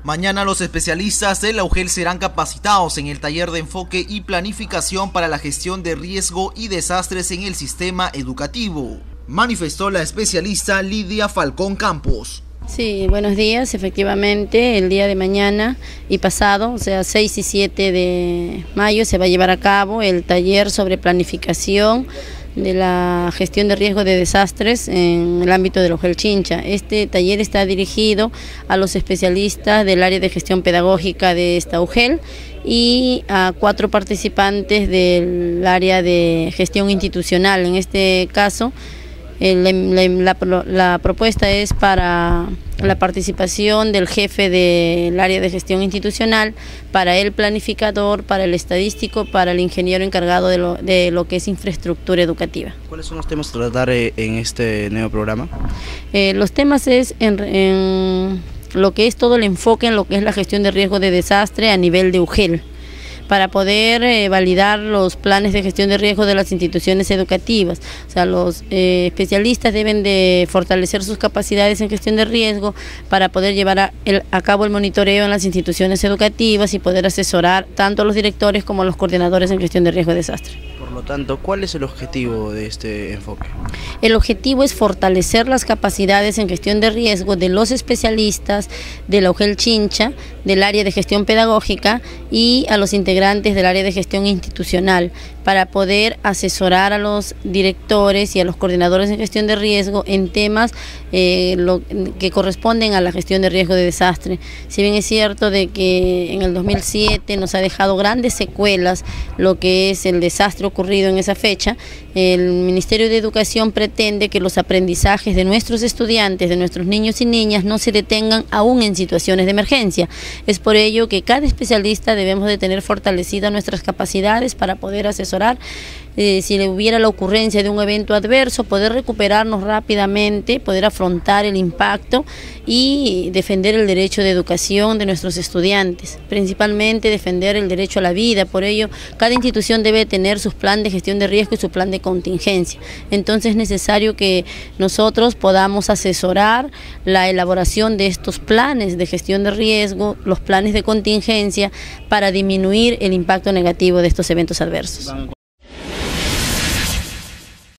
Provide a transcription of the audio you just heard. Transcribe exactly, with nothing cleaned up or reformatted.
Mañana los especialistas de la U G E L serán capacitados en el taller de enfoque y planificación para la gestión de riesgo y desastres en el sistema educativo, manifestó la especialista Lidia Falcón Campos. Sí, buenos días. Efectivamente, el día de mañana y pasado, o sea, seis y siete de mayo, se va a llevar a cabo el taller sobre planificación de la gestión de riesgo de desastres en el ámbito de la U G E L Chincha. Este taller está dirigido a los especialistas del área de gestión pedagógica de esta U G E L y a cuatro participantes del área de gestión institucional. En este caso, La, la, la propuesta es para la participación del jefe del área de gestión institucional, para el planificador, para el estadístico, para el ingeniero encargado de lo, de lo que es infraestructura educativa. ¿Cuáles son los temas a tratar en este nuevo programa? Eh, los temas es en, en lo que es todo el enfoque en lo que es la gestión de riesgo de desastre a nivel de U G E L, para poder eh, validar los planes de gestión de riesgo de las instituciones educativas. O sea, los eh, especialistas deben de fortalecer sus capacidades en gestión de riesgo para poder llevar a, el, a cabo el monitoreo en las instituciones educativas y poder asesorar tanto a los directores como a los coordinadores en gestión de riesgo de desastre. Por lo tanto, ¿cuál es el objetivo de este enfoque? El objetivo es fortalecer las capacidades en gestión de riesgo de los especialistas de la U G E L Chincha, del área de gestión pedagógica y a los integrantes del área de gestión institucional, para poder asesorar a los directores y a los coordinadores en gestión de riesgo en temas eh, lo, que corresponden a la gestión de riesgo de desastre. Si bien es cierto de que en el dos mil siete nos ha dejado grandes secuelas lo que es el desastre ocurrido en esa fecha, el Ministerio de Educación pretende que los aprendizajes de nuestros estudiantes, de nuestros niños y niñas, no se detengan aún en situaciones de emergencia. Es por ello que cada especialista debemos de tener fortalecidas nuestras capacidades para poder asesorar Eh, si le hubiera la ocurrencia de un evento adverso, poder recuperarnos rápidamente, poder afrontar el impacto y defender el derecho de educación de nuestros estudiantes, principalmente defender el derecho a la vida. Por ello, cada institución debe tener su plan de gestión de riesgo y su plan de contingencia. Entonces es necesario que nosotros podamos asesorar la elaboración de estos planes de gestión de riesgo, los planes de contingencia, para disminuir el impacto negativo de estos eventos adversos.